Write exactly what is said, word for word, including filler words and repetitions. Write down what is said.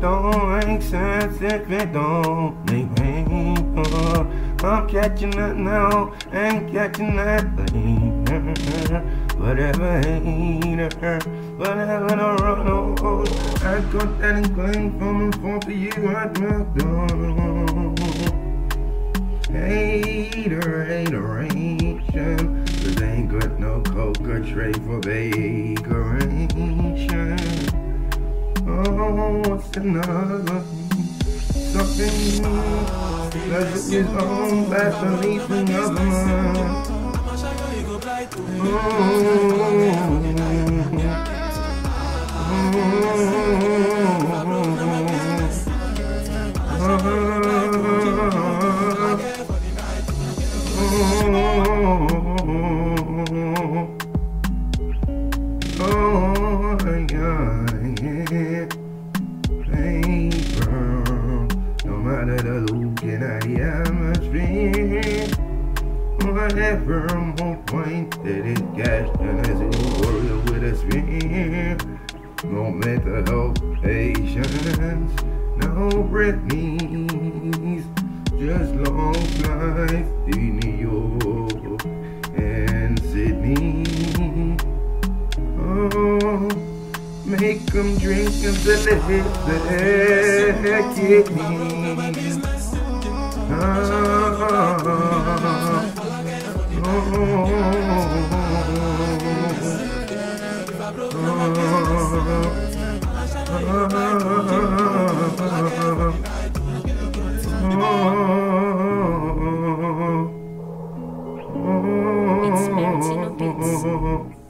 don't make sense if it don't make me. Uh, I'm catching that now, ain't catching that later. Whatever hater, whatever the road. I got that inkling from a for you at McDonald's. Hater, hateration, cause they ain't got no coca tray for vacation. Oh, what's another something does his own back beneath another man. Looking at the atmosphere, whatever more point that it gets, and as a warrior with a spear, no mental health patience, no Britneys, just long flights to New York and Sydney. Oh, make them drink until they hit their kidneys. Ah, oh, It's Martino Beats.